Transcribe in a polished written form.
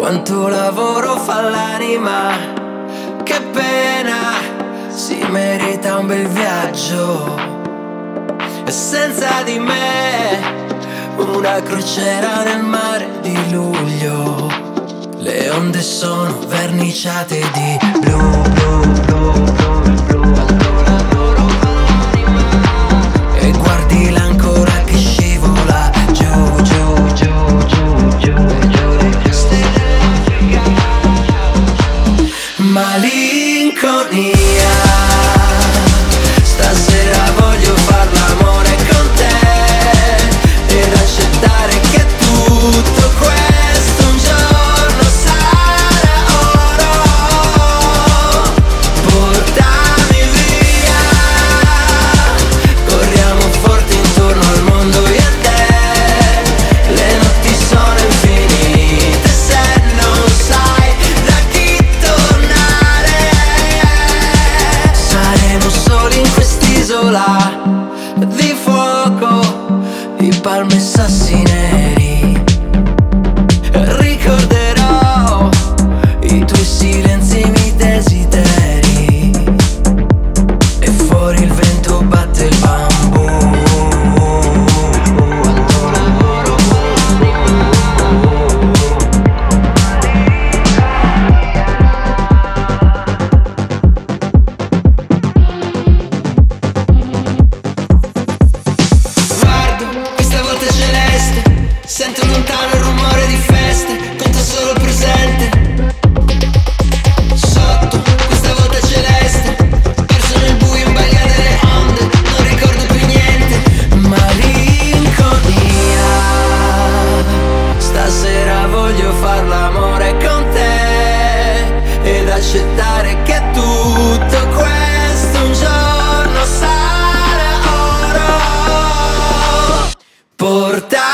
Quanto lavoro fa l'anima, che pena, si merita un bel viaggio. E senza di me, una crociera nel mare di luglio. Le onde sono verniciate di blu, blu, blu, blu, blu. Quanto lavoro fa l'anima, e guardi l'ancora che scivola giù, giù, giù, giù, giù, giù. Malinconia, stasera voglio far l'amore con te ed accettare che tutto questo un giorno sarà oro. Portami via, corriamo forte intorno al mondo io e te. Le notti sono infinite se non sai da chi tornare. Saremo soli in quest'isola di fuoco, di palme e sassi neri. Ricorderò i tuoi silenzi e i miei desideri. E fuori il vento batte il bambù. Quanto lavoro fa l'anima. Guardo, questa volta è celeste. Sento lontano il rumore di feste. Conto solo il presente. Sotto, questa volta è celeste. Perso nel buio in balia delle onde. Non ricordo più niente. Malinconia, stasera voglio far l'amore con te ed accettare che tutto questo un giorno sarà oro. Porta